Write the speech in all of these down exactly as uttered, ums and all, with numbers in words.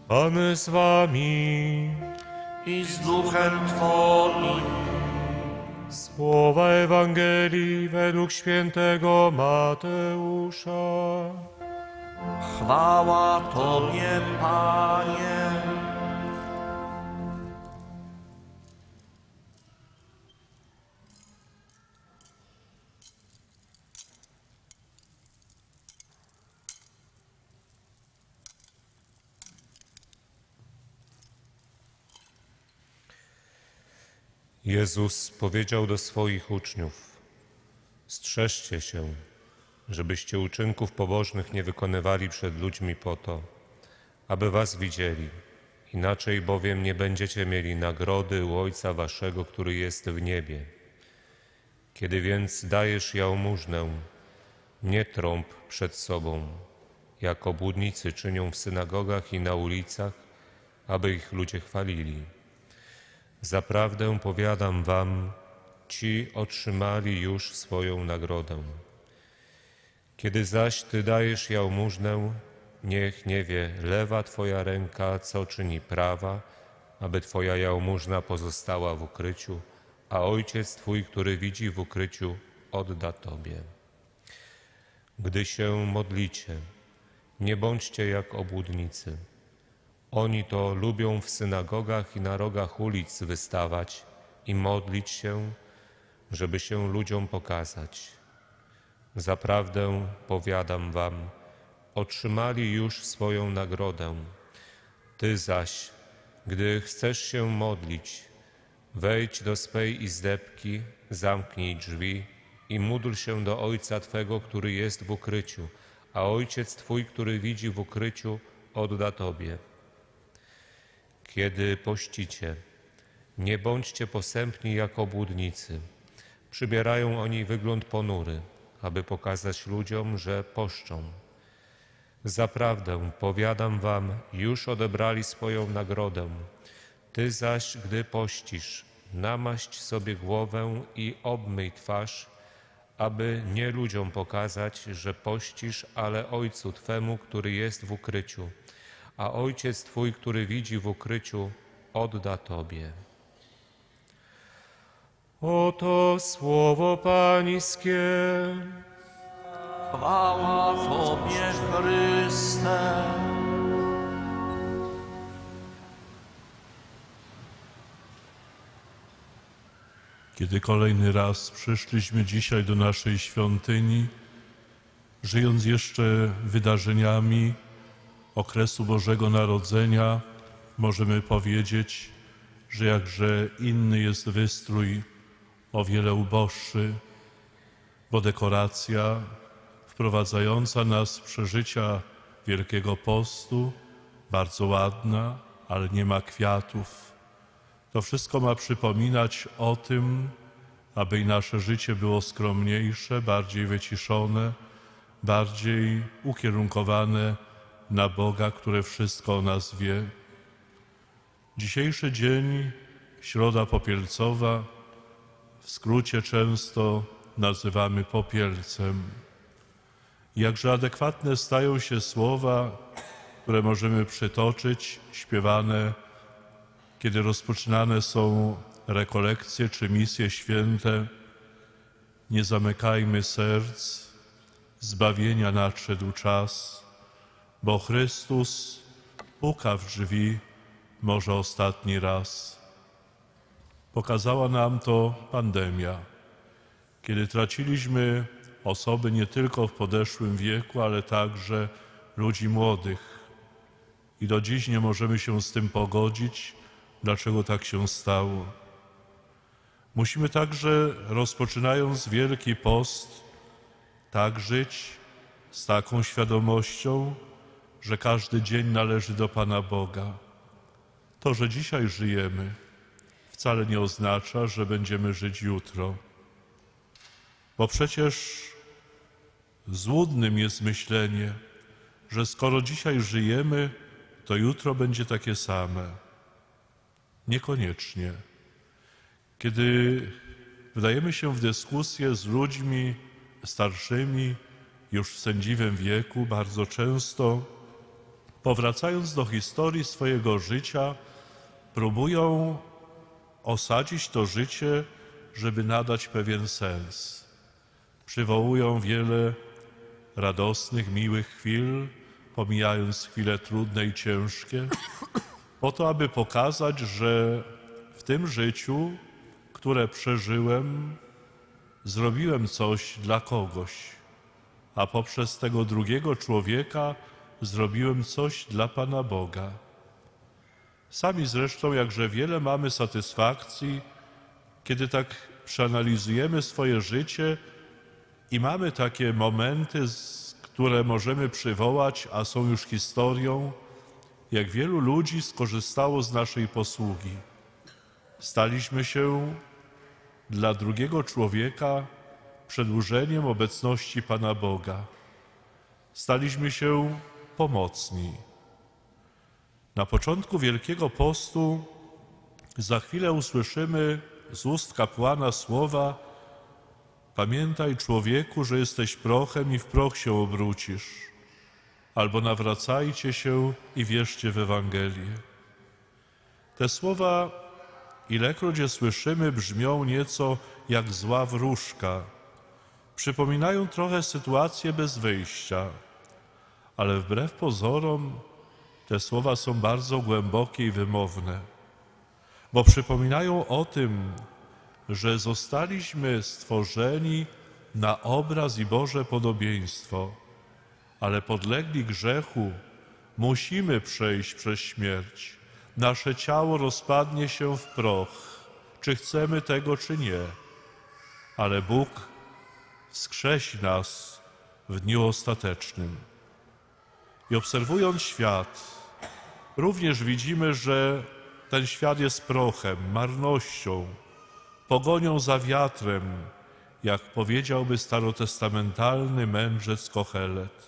Pan z wami. I z duchem Twoim. Słowa Ewangelii według świętego Mateusza. Chwała Tobie, Panie. Jezus powiedział do swoich uczniów: strzeżcie się, żebyście uczynków pobożnych nie wykonywali przed ludźmi po to, aby was widzieli. Inaczej bowiem nie będziecie mieli nagrody u Ojca waszego, który jest w niebie. Kiedy więc dajesz jałmużnę, nie trąb przed sobą, jak obłudnicy czynią w synagogach i na ulicach, aby ich ludzie chwalili. Zaprawdę powiadam wam, ci otrzymali już swoją nagrodę. Kiedy zaś ty dajesz jałmużnę, niech nie wie lewa twoja ręka, co czyni prawa, aby twoja jałmużna pozostała w ukryciu, a Ojciec twój, który widzi w ukryciu, odda tobie. Gdy się modlicie, nie bądźcie jak obłudnicy. Oni to lubią w synagogach i na rogach ulic wystawać i modlić się, żeby się ludziom pokazać. Zaprawdę powiadam wam, otrzymali już swoją nagrodę. Ty zaś, gdy chcesz się modlić, wejdź do swej izdebki, zamknij drzwi i módl się do Ojca Twego, który jest w ukryciu, a Ojciec Twój, który widzi w ukryciu, odda Tobie. Kiedy pościcie, nie bądźcie posępni jak obłudnicy. Przybierają oni wygląd ponury, aby pokazać ludziom, że poszczą. Zaprawdę, powiadam wam, już odebrali swoją nagrodę. Ty zaś, gdy pościsz, namaść sobie głowę i obmyj twarz, aby nie ludziom pokazać, że pościsz, ale Ojcu Twemu, który jest w ukryciu. A Ojciec Twój, który widzi w ukryciu, odda Tobie. Oto słowo Pańskie. Chwała Tobie, Chryste. Kiedy kolejny raz przyszliśmy dzisiaj do naszej świątyni, żyjąc jeszcze wydarzeniami okresu Bożego Narodzenia, możemy powiedzieć, że jakże inny jest wystrój, o wiele uboższy, bo dekoracja wprowadzająca nas w przeżycia Wielkiego Postu, bardzo ładna, ale nie ma kwiatów. To wszystko ma przypominać o tym, aby i nasze życie było skromniejsze, bardziej wyciszone, bardziej ukierunkowane na Boga, który wszystko o nas wie. Dzisiejszy dzień, Środa Popielcowa, w skrócie często nazywamy Popielcem. Jakże adekwatne stają się słowa, które możemy przytoczyć, śpiewane, kiedy rozpoczynane są rekolekcje czy misje święte. Nie zamykajmy serc, zbawienia nadszedł czas, bo Chrystus puka w drzwi może ostatni raz. Pokazała nam to pandemia, kiedy traciliśmy osoby nie tylko w podeszłym wieku, ale także ludzi młodych. I do dziś nie możemy się z tym pogodzić, dlaczego tak się stało. Musimy także, rozpoczynając Wielki Post, tak żyć z taką świadomością, że każdy dzień należy do Pana Boga. To, że dzisiaj żyjemy, wcale nie oznacza, że będziemy żyć jutro. Bo przecież złudnym jest myślenie, że skoro dzisiaj żyjemy, to jutro będzie takie same. Niekoniecznie. Kiedy wdajemy się w dyskusję z ludźmi starszymi, już w sędziwym wieku, bardzo często powracając do historii swojego życia, próbują osadzić to życie, żeby nadać pewien sens. Przywołują wiele radosnych, miłych chwil, pomijając chwile trudne i ciężkie, po to, aby pokazać, że w tym życiu, które przeżyłem, zrobiłem coś dla kogoś, a poprzez tego drugiego człowieka zrobiłem coś dla Pana Boga. Sami zresztą jakże wiele mamy satysfakcji, kiedy tak przeanalizujemy swoje życie i mamy takie momenty, które możemy przywołać, a są już historią, jak wielu ludzi skorzystało z naszej posługi. Staliśmy się dla drugiego człowieka przedłużeniem obecności Pana Boga. Staliśmy się pomocni. Na początku Wielkiego Postu za chwilę usłyszymy z ust kapłana słowa: pamiętaj, człowieku, że jesteś prochem i w proch się obrócisz. Albo nawracajcie się i wierzcie w Ewangelię. Te słowa, ilekroć je słyszymy, brzmią nieco jak zła wróżka. Przypominają trochę sytuację bez wyjścia, ale wbrew pozorom te słowa są bardzo głębokie i wymowne, bo przypominają o tym, że zostaliśmy stworzeni na obraz i Boże podobieństwo, ale podlegli grzechu musimy przejść przez śmierć. Nasze ciało rozpadnie się w proch, czy chcemy tego, czy nie, ale Bóg wskrzesi nas w dniu ostatecznym. I obserwując świat, również widzimy, że ten świat jest prochem, marnością, pogonią za wiatrem, jak powiedziałby starotestamentalny mędrzec Kohelet.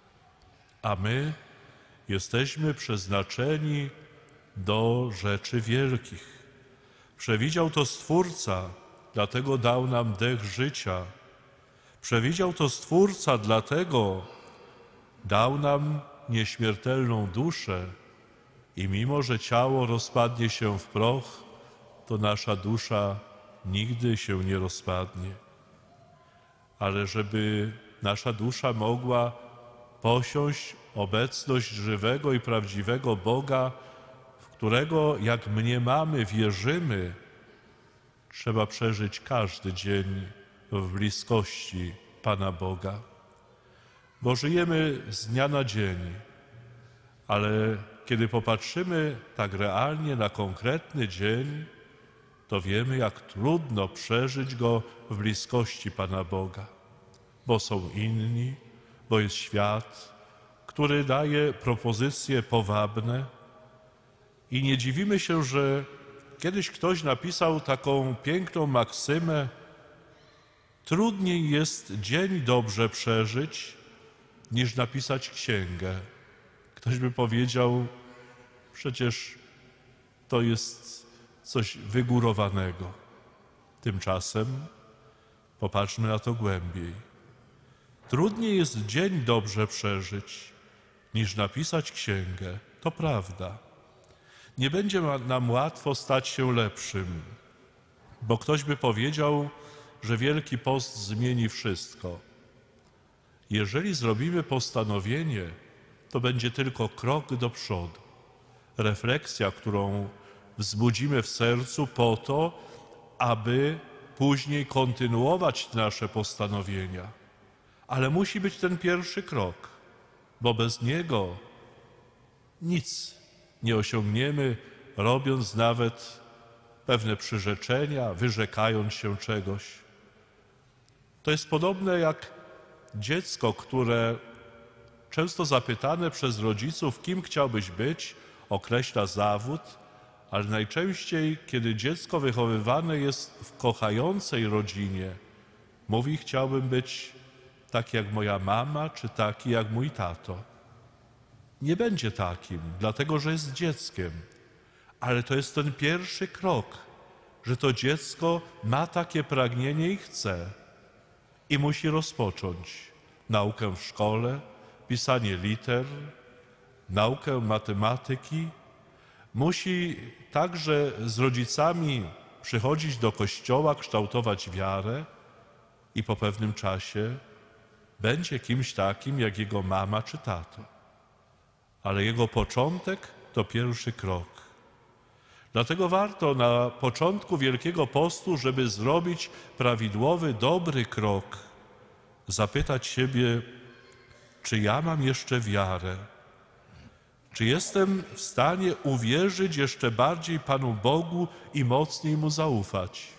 A my jesteśmy przeznaczeni do rzeczy wielkich. Przewidział to Stwórca, dlatego dał nam dech życia. Przewidział to Stwórca, dlatego dał nam nieśmiertelną duszę i mimo, że ciało rozpadnie się w proch, to nasza dusza nigdy się nie rozpadnie. Ale żeby nasza dusza mogła posiąść obecność żywego i prawdziwego Boga, w którego, jak mniemamy, wierzymy, trzeba przeżyć każdy dzień w bliskości Pana Boga. Bo żyjemy z dnia na dzień, ale kiedy popatrzymy tak realnie na konkretny dzień, to wiemy, jak trudno przeżyć go w bliskości Pana Boga, bo są inni, bo jest świat, który daje propozycje powabne i nie dziwimy się, że kiedyś ktoś napisał taką piękną maksymę: trudniej jest dzień dobrze przeżyć, niż napisać księgę. Ktoś by powiedział, przecież to jest coś wygórowanego. Tymczasem popatrzmy na to głębiej. Trudniej jest dzień dobrze przeżyć, niż napisać księgę. To prawda. Nie będzie nam łatwo stać się lepszym, bo ktoś by powiedział, że Wielki Post zmieni wszystko. Jeżeli zrobimy postanowienie, to będzie tylko krok do przodu. Refleksja, którą wzbudzimy w sercu po to, aby później kontynuować nasze postanowienia. Ale musi być ten pierwszy krok, bo bez niego nic nie osiągniemy, robiąc nawet pewne przyrzeczenia, wyrzekając się czegoś. To jest podobne jak dziecko, które często zapytane przez rodziców, kim chciałbyś być, określa zawód, ale najczęściej, kiedy dziecko wychowywane jest w kochającej rodzinie, mówi: chciałbym być taki jak moja mama, czy taki jak mój tato. Nie będzie takim, dlatego że jest dzieckiem, ale to jest ten pierwszy krok, że to dziecko ma takie pragnienie i chce i musi rozpocząć naukę w szkole, pisanie liter, naukę matematyki, musi także z rodzicami przychodzić do kościoła, kształtować wiarę i po pewnym czasie będzie kimś takim jak jego mama czy tato. Ale jego początek to pierwszy krok. Dlatego warto na początku Wielkiego Postu, żeby zrobić prawidłowy, dobry krok, zapytać siebie, czy ja mam jeszcze wiarę? Czy jestem w stanie uwierzyć jeszcze bardziej Panu Bogu i mocniej Mu zaufać?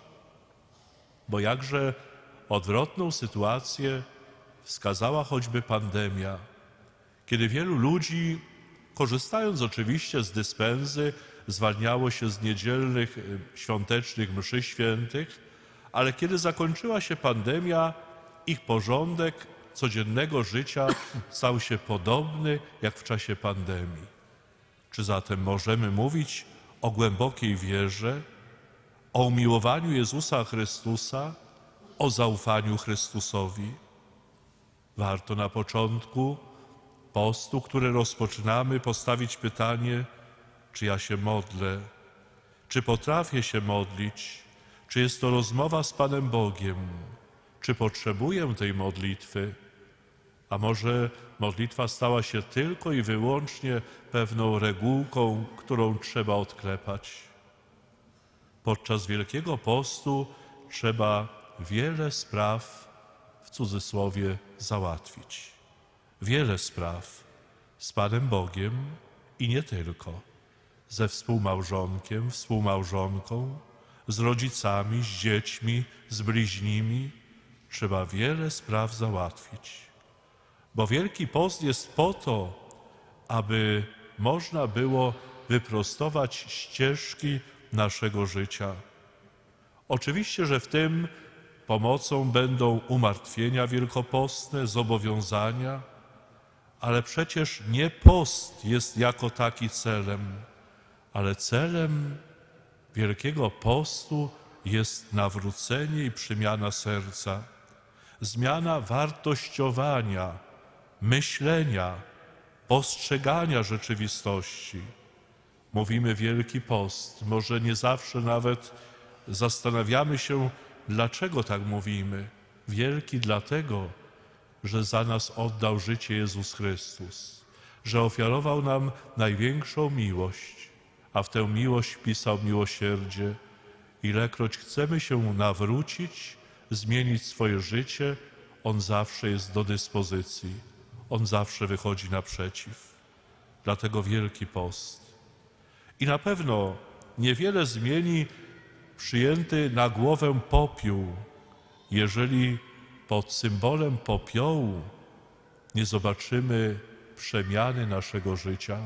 Bo jakże odwrotną sytuację wskazała choćby pandemia, kiedy wielu ludzi, korzystając oczywiście z dyspensy, zwalniało się z niedzielnych, świątecznych mszy świętych, ale kiedy zakończyła się pandemia, ich porządek codziennego życia stał się podobny jak w czasie pandemii. Czy zatem możemy mówić o głębokiej wierze, o umiłowaniu Jezusa Chrystusa, o zaufaniu Chrystusowi? Warto na początku postu, który rozpoczynamy, postawić pytanie, czy ja się modlę, czy potrafię się modlić, czy jest to rozmowa z Panem Bogiem, czy potrzebuję tej modlitwy, a może modlitwa stała się tylko i wyłącznie pewną regułką, którą trzeba odklepać. Podczas Wielkiego Postu trzeba wiele spraw, w cudzysłowie, załatwić. Wiele spraw z Panem Bogiem i nie tylko. Ze współmałżonkiem, współmałżonką, z rodzicami, z dziećmi, z bliźnimi. Trzeba wiele spraw załatwić. Bo Wielki Post jest po to, aby można było wyprostować ścieżki naszego życia. Oczywiście, że w tym pomocą będą umartwienia wielkopostne, zobowiązania, ale przecież nie post jest jako taki celem, ale celem Wielkiego Postu jest nawrócenie i przemiana serca, zmiana wartościowania, myślenia, postrzegania rzeczywistości. Mówimy Wielki Post, może nie zawsze nawet zastanawiamy się, dlaczego tak mówimy. Wielki dlatego, że za nas oddał życie Jezus Chrystus, że ofiarował nam największą miłość, a w tę miłość wpisał miłosierdzie. Ilekroć chcemy się nawrócić, zmienić swoje życie, On zawsze jest do dyspozycji. On zawsze wychodzi naprzeciw. Dlatego Wielki Post. I na pewno niewiele zmieni przyjęty na głowę popiół, jeżeli pod symbolem popiołu nie zobaczymy przemiany naszego życia.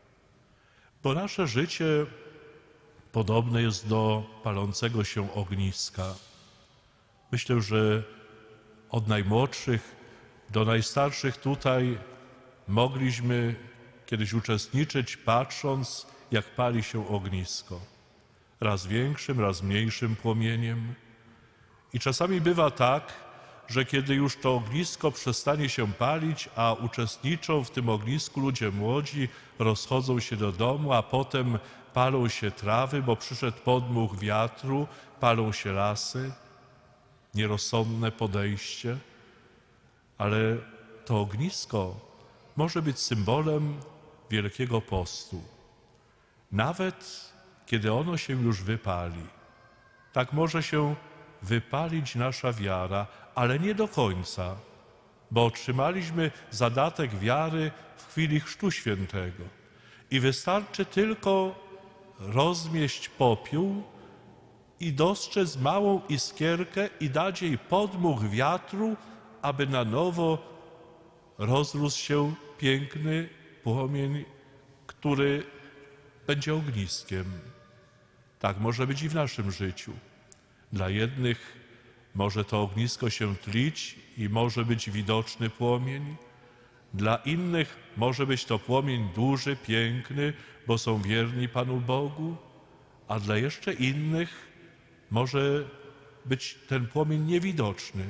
Bo nasze życie podobne jest do palącego się ogniska. Myślę, że od najmłodszych do najstarszych tutaj mogliśmy kiedyś uczestniczyć, patrząc, jak pali się ognisko. Raz większym, raz mniejszym płomieniem. I czasami bywa tak, że kiedy już to ognisko przestanie się palić, a uczestniczą w tym ognisku ludzie młodzi, rozchodzą się do domu, a potem palą się trawy, bo przyszedł podmuch wiatru, palą się lasy. Nierozsądne podejście, ale to ognisko może być symbolem Wielkiego Postu. Nawet kiedy ono się już wypali, tak może się wypalić nasza wiara, ale nie do końca, bo otrzymaliśmy zadatek wiary w chwili Chrztu Świętego i wystarczy tylko rozmieść popiół i dostrzec małą iskierkę i dać jej podmuch wiatru, aby na nowo rozrósł się piękny płomień, który będzie ogniskiem. Tak może być i w naszym życiu. Dla jednych może to ognisko się tlić i może być widoczny płomień. Dla innych może być to płomień duży, piękny, bo są wierni Panu Bogu, a dla jeszcze innych może być ten płomień niewidoczny,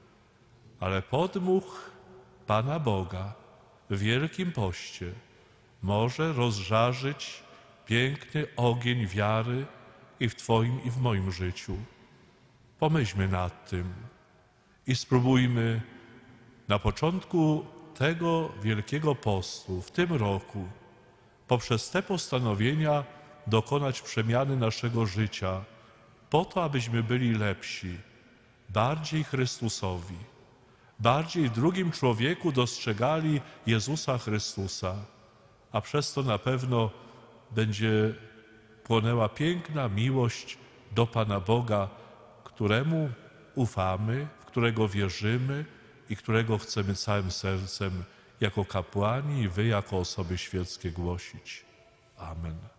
ale podmuch Pana Boga w Wielkim Poście może rozżarzyć piękny ogień wiary i w Twoim, i w moim życiu. Pomyślmy nad tym i spróbujmy na początku tego Wielkiego Postu, w tym roku, poprzez te postanowienia dokonać przemiany naszego życia, po to, abyśmy byli lepsi, bardziej Chrystusowi, bardziej w drugim człowieku dostrzegali Jezusa Chrystusa, a przez to na pewno będzie płonęła piękna miłość do Pana Boga, któremu ufamy, w którego wierzymy i którego chcemy całym sercem jako kapłani i Wy jako osoby świeckie głosić. Amen.